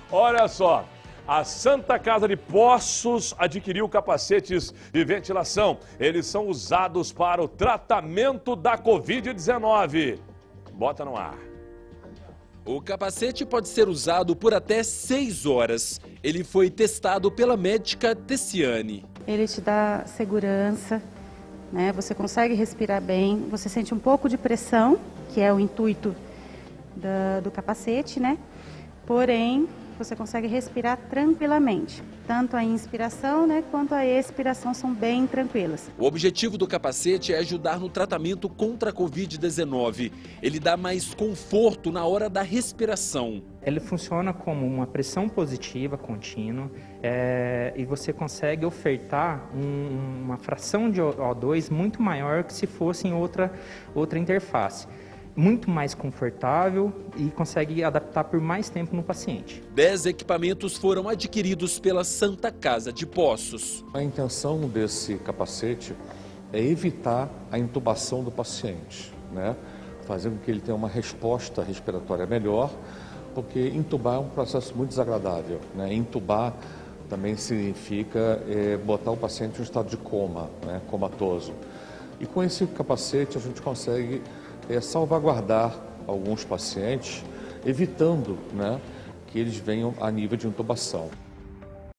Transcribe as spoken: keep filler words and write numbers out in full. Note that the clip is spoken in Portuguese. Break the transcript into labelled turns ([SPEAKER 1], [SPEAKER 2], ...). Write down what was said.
[SPEAKER 1] Olha só, a Santa Casa de Poços adquiriu capacetes de ventilação. Eles são usados para o tratamento da covid dezenove. Bota no ar.
[SPEAKER 2] O capacete pode ser usado por até seis horas. Ele foi testado pela médica Tessiane.
[SPEAKER 3] Ele te dá segurança, né? Você consegue respirar bem, você sente um pouco de pressão, que é o intuito da, do capacete, né? Porém, você consegue respirar tranquilamente. Tanto a inspiração, né, quanto a expiração são bem tranquilas.
[SPEAKER 2] O objetivo do capacete é ajudar no tratamento contra a covid dezenove. Ele dá mais conforto na hora da respiração.
[SPEAKER 4] Ele funciona como uma pressão positiva contínua é, e você consegue ofertar um, uma fração de O dois muito maior que se fosse em outra, outra interface. Muito mais confortável e consegue adaptar por mais tempo no paciente.
[SPEAKER 2] Dez equipamentos foram adquiridos pela Santa Casa de Poços.
[SPEAKER 5] A intenção desse capacete é evitar a intubação do paciente, né? Fazer com que ele tenha uma resposta respiratória melhor, porque intubar é um processo muito desagradável, né? Intubar também significa é, botar o paciente em um estado de coma, né? Comatoso. E com esse capacete a gente consegue é salvaguardar alguns pacientes, evitando, né, que eles venham a nível de intubação.